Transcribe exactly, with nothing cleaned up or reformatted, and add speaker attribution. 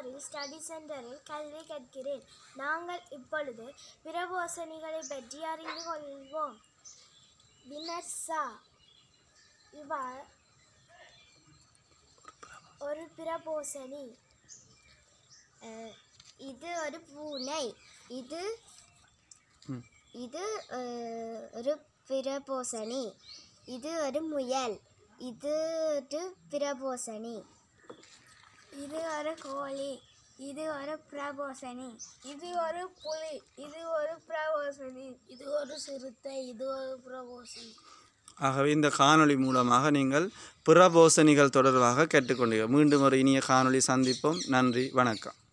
Speaker 1: இந்தியாவில் ஸ்டடி சென்டரில் கல்வி கற்கிறேன். நாங்கள் இப்பொழுது பிரபோசனிகளை பற்றி அறிந்து கொள்வோம். விமர்சா இவர் ஒரு பிரபோசனி. இது ஒரு பூனை. இது இது ஒரு பிரபோசனி. இது ஒரு முயல். இது ஒரு பிரபோசனி. இது ஒரு கோழி. இது ஒரு பிரபோசனி. இது ஒரு புலி. இது ஒரு பிரபோசனி. இது ஒரு சிறுத்தை. இது ஒரு பிரபோசனி.
Speaker 2: ஆகவே இந்த காணொளி மூலமாக நீங்கள் பிரபோசனிகள் தொடர்பாக கேட்டுக்கொண்டீர்கள். மீண்டும் ஒரு இனிய காணொளி சந்திப்போம். நன்றி, வணக்கம்.